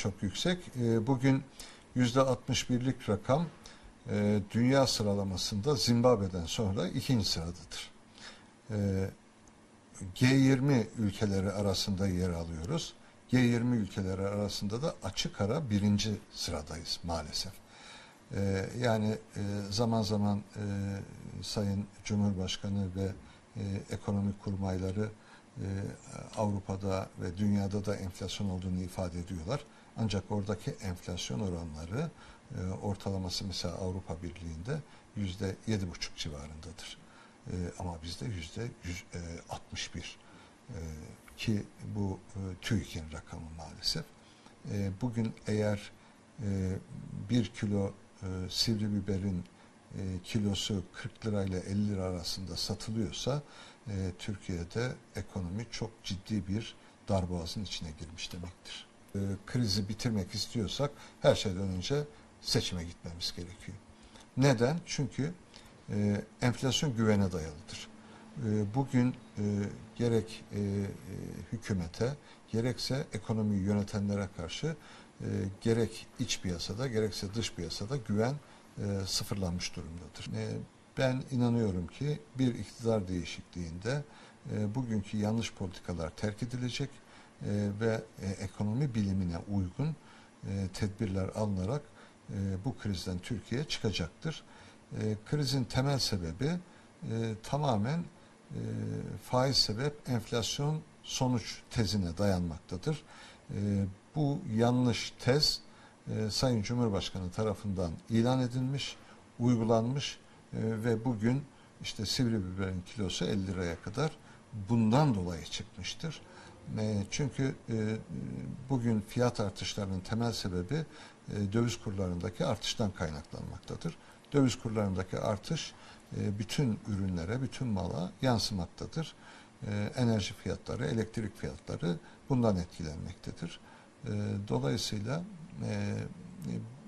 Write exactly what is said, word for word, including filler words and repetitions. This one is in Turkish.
çok yüksek. E, bugün yüzde altmış birlik rakam e, dünya sıralamasında Zimbabwe'den sonra ikinci sıradadır. E, G yirmi ülkeleri arasında yer alıyoruz. G yirmi ülkeleri arasında da açık ara birinci sıradayız maalesef. Ee, yani e, zaman zaman e, Sayın Cumhurbaşkanı ve e, ekonomik kurmayları e, Avrupa'da ve dünyada da enflasyon olduğunu ifade ediyorlar. Ancak oradaki enflasyon oranları e, ortalaması mesela Avrupa Birliği'nde yüzde yedi buçuk civarındadır. E, ama bizde yüzde altmış bir. E, ki bu e, TÜİK'in rakamı maalesef. E, bugün eğer e, bir kilo e, sivri biberin e, kilosu kırk lirayla elli lira arasında satılıyorsa e, Türkiye'de ekonomi çok ciddi bir darboğazın içine girmiş demektir. E, krizi bitirmek istiyorsak her şeyden önce seçime gitmemiz gerekiyor. Neden? Çünkü e, enflasyon güvene dayalıdır. E, bugün e, gerek e, e, hükümete gerekse ekonomiyi yönetenlere karşı e, gerek iç piyasada gerekse dış piyasada güven e, sıfırlanmış durumdadır. E, ben inanıyorum ki bir iktidar değişikliğinde e, bugünkü yanlış politikalar terk edilecek e, ve e, ekonomi bilimine uygun e, tedbirler alınarak e, bu krizden Türkiye çıkacaktır. E, krizin temel sebebi e, tamamen e, faiz sebep enflasyon sonuç tezine dayanmaktadır. E, bu yanlış tez e, Sayın Cumhurbaşkanı tarafından ilan edilmiş, uygulanmış e, ve bugün işte sivri biberin kilosu elli liraya kadar bundan dolayı çıkmıştır. E, çünkü e, bugün fiyat artışlarının temel sebebi e, döviz kurlarındaki artıştan kaynaklanmaktadır. Döviz kurlarındaki artış e, bütün ürünlere, bütün mala yansımaktadır. E, enerji fiyatları, elektrik fiyatları bundan etkilenmektedir. E, dolayısıyla e,